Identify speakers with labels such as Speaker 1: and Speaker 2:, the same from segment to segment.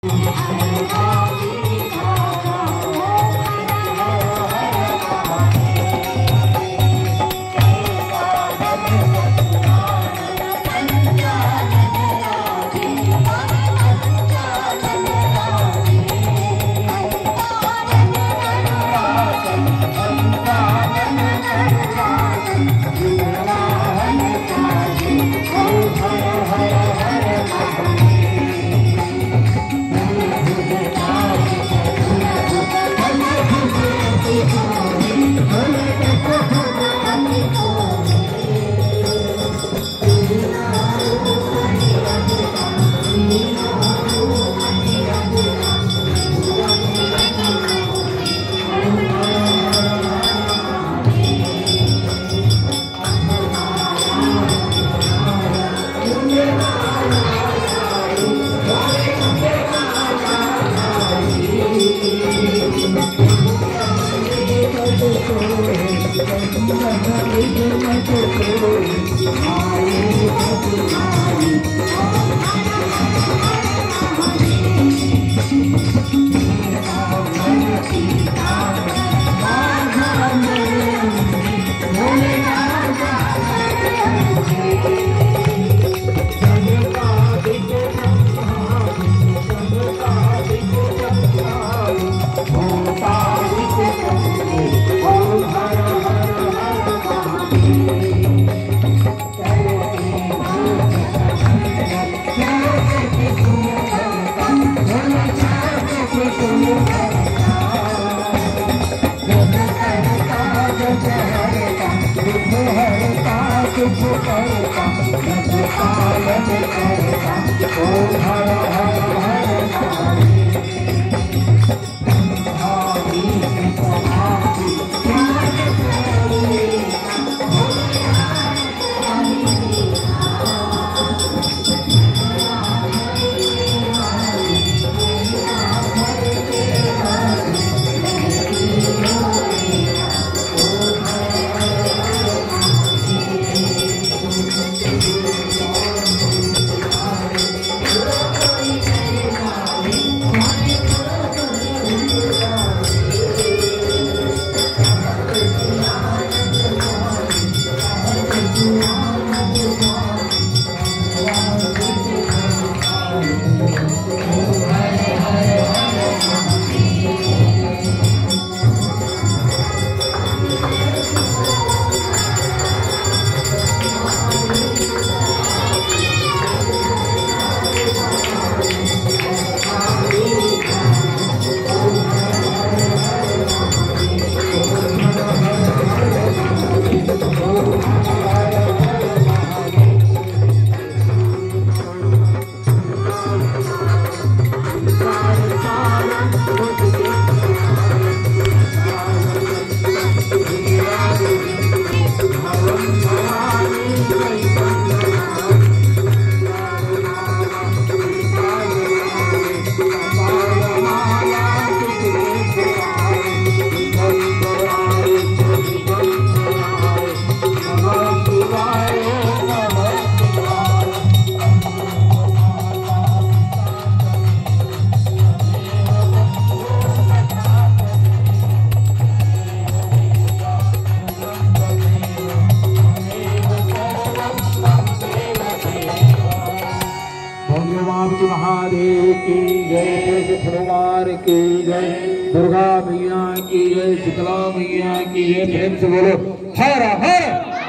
Speaker 1: महादेव की जय, भगवान की जय, दुर्गा मैया की जय, शीतला मैया की जय। प्रेम से बोलो हर हर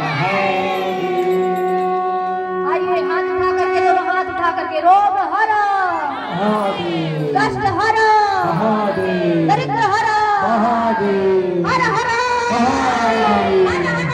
Speaker 1: महादेव।
Speaker 2: आइए हाथ उठा करके दोनों हाथ उठा करके रोग हरा
Speaker 1: महादेव,
Speaker 2: कष्ट हरा
Speaker 1: महादेव,
Speaker 2: दरिद्र हरा
Speaker 1: महादेव,
Speaker 2: हर हरा
Speaker 1: महादेव,
Speaker 2: हर हरा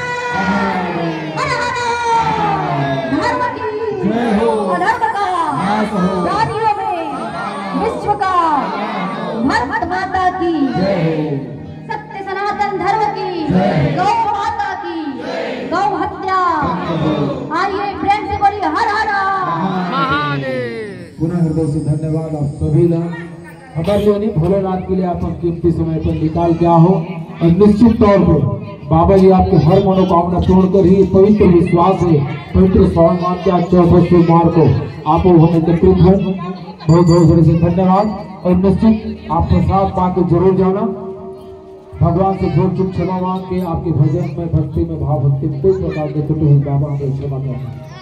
Speaker 2: धर्म की
Speaker 1: जय हो,
Speaker 2: अधर्म का जातियों में विश्व का भारत माता की जय, सत्य सनातन धर्म की गौ माता की गौ हत्या। आइए प्रेम से बोलिए हर हर महादेव।
Speaker 1: पुनः हृदय से धन्यवाद आप सभी का। हमारे भोलेनाथ के लिए आप कीमती समय पर निकाल के आओ और निश्चित तौर पर बाबा जी आपके हर मनोकामना पूर्ण कर ही पवित्र विश्वास है पवित्र श्रावण मास के आज चौथे सोमवार को आप हम एकत्रित हैं। बहुत बहुत बड़े से धन्यवाद और निश्चित आप प्रसाद पा के जरूर जाना। भगवान से जोर चुप क्षमा मांग के आपके भजन में भक्ति में भाव भक्ति में कोई प्रकार के त्रुटि हुई बाबा हमें क्षमा करना।